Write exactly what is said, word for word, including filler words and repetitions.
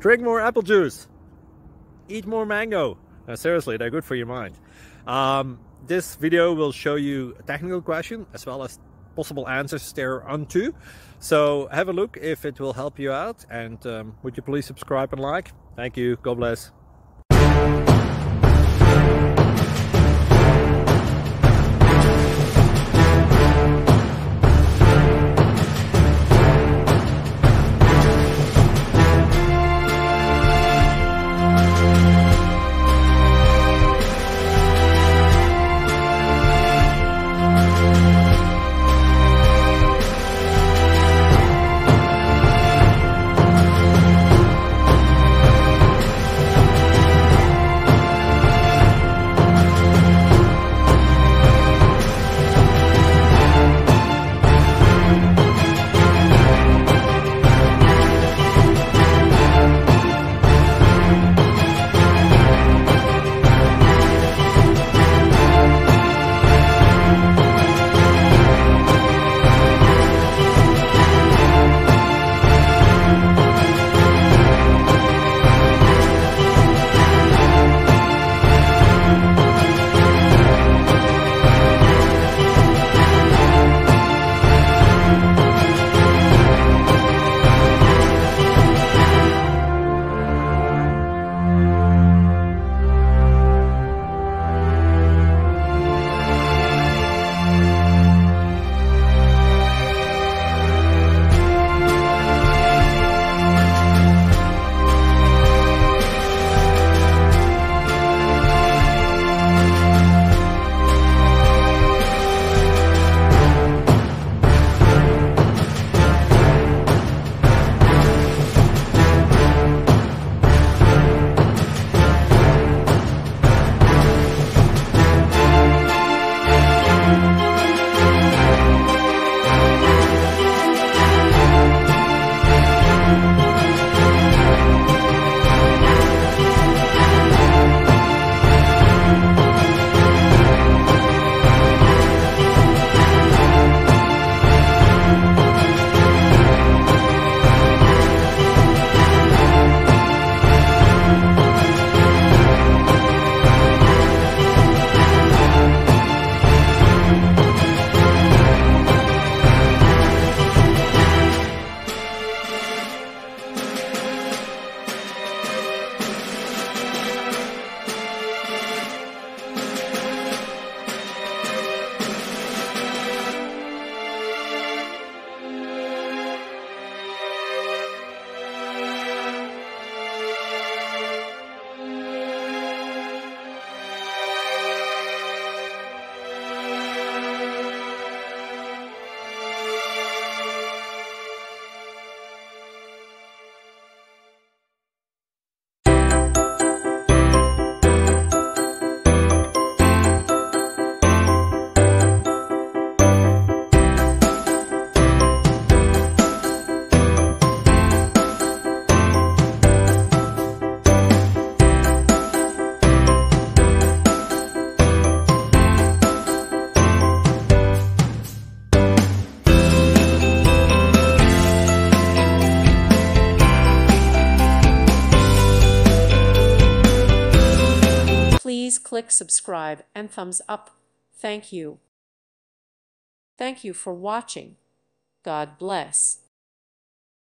Drink more apple juice. Eat more mango. Uh, seriously, they're good for your mind. Um, this video will show you a technical question as well as possible answers there onto. So have a look if it will help you out, and um, would you please subscribe and like? Thank you. God bless. Please click subscribe and thumbs up. Thank you. Thank you for watching. God bless.